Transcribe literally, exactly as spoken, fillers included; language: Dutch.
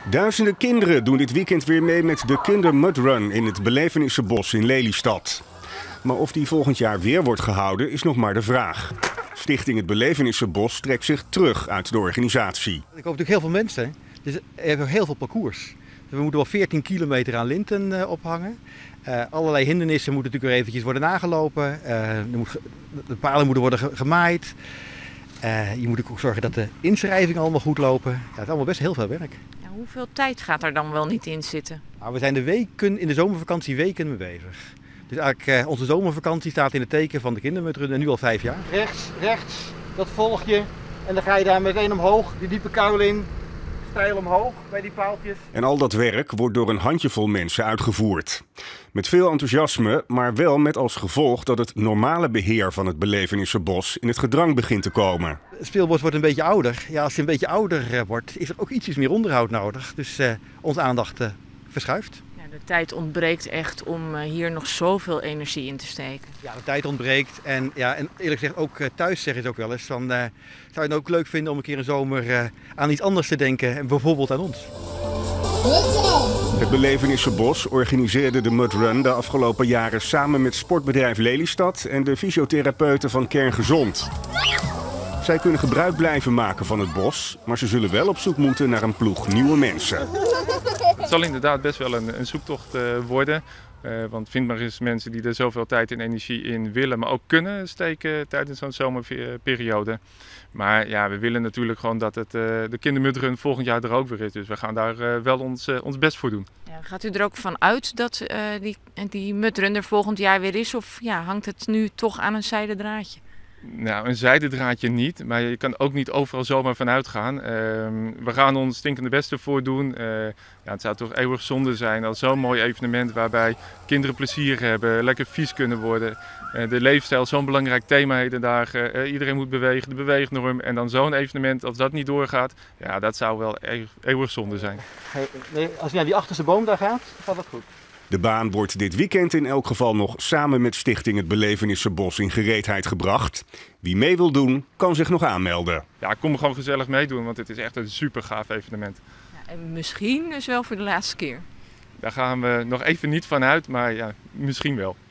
Duizenden kinderen doen dit weekend weer mee met de Kindermudrun in het Belevenissenbos in Lelystad. Maar of die volgend jaar weer wordt gehouden is nog maar de vraag. Stichting het Belevenissenbos trekt zich terug uit de organisatie. Ik hoop natuurlijk heel veel mensen. Hè? Dus er hebben heel veel parcours. Dus we moeten wel veertien kilometer aan linten uh, ophangen. Uh, allerlei hindernissen moeten natuurlijk weer eventjes worden nagelopen. Uh, er moet, de palen moeten worden ge gemaaid. Uh, je moet ook zorgen dat de inschrijvingen allemaal goed lopen. Ja, het is allemaal best heel veel werk. Ja, hoeveel tijd gaat er dan wel niet in zitten? Nou, we zijn de weken, in de zomervakantie weken mee bezig. Dus eigenlijk uh, onze zomervakantie staat in het teken van de Kindermudrun en nu al vijf jaar. Rechts, rechts, dat volg je. En dan ga je daar meteen omhoog, die diepe kuil in. Stijl omhoog bij die paaltjes. En al dat werk wordt door een handjevol mensen uitgevoerd. Met veel enthousiasme, maar wel met als gevolg dat het normale beheer van het Belevenissenbos in het gedrang begint te komen. Het speelbos wordt een beetje ouder. Ja, als je een beetje ouder wordt, is er ook ietsjes meer onderhoud nodig. Dus uh, onze aandacht uh, verschuift. Ja, de tijd ontbreekt echt om uh, hier nog zoveel energie in te steken. Ja, de tijd ontbreekt. En, ja, en eerlijk gezegd, ook uh, thuis zeggen ze ook wel eens van, uh, zou je het ook leuk vinden om een keer een zomer uh, aan iets anders te denken. En bijvoorbeeld aan ons. Het Belevenissenbos organiseerde de Mudrun de afgelopen jaren samen met sportbedrijf Lelystad en de fysiotherapeuten van Kerngezond. Zij kunnen gebruik blijven maken van het bos, maar ze zullen wel op zoek moeten naar een ploeg nieuwe mensen. Het zal inderdaad best wel een, een zoektocht uh, worden. Uh, want vind maar eens mensen die er zoveel tijd en energie in willen, maar ook kunnen steken tijdens zo'n zomerperiode. Maar ja, we willen natuurlijk gewoon dat het, uh, de Kindermudrun volgend jaar er ook weer is. Dus we gaan daar uh, wel ons, uh, ons best voor doen. Ja, gaat u er ook van uit dat uh, die, die mudrun er volgend jaar weer is? Of ja, hangt het nu toch aan een zijden draadje? Nou, een zijden draadje niet, maar je kan ook niet overal zomaar vanuit gaan. Uh, we gaan ons stinkende beste voor doen. Uh, ja, het zou toch eeuwig zonde zijn als zo'n mooi evenement waarbij kinderen plezier hebben, lekker vies kunnen worden. Uh, de leefstijl, zo'n belangrijk thema heden dagen. Uh, iedereen moet bewegen, de beweegnorm. En dan zo'n evenement, als dat niet doorgaat, ja, dat zou wel eeuwig, eeuwig zonde zijn. Hey, nee, als je naar die achterste boom daar gaat, gaat dat goed. De baan wordt dit weekend in elk geval nog samen met Stichting het Belevenissenbos in gereedheid gebracht. Wie mee wil doen, kan zich nog aanmelden. Ja, kom gewoon gezellig meedoen, want het is echt een super gaaf evenement. Ja, en misschien dus wel voor de laatste keer. Daar gaan we nog even niet van uit, maar ja, misschien wel.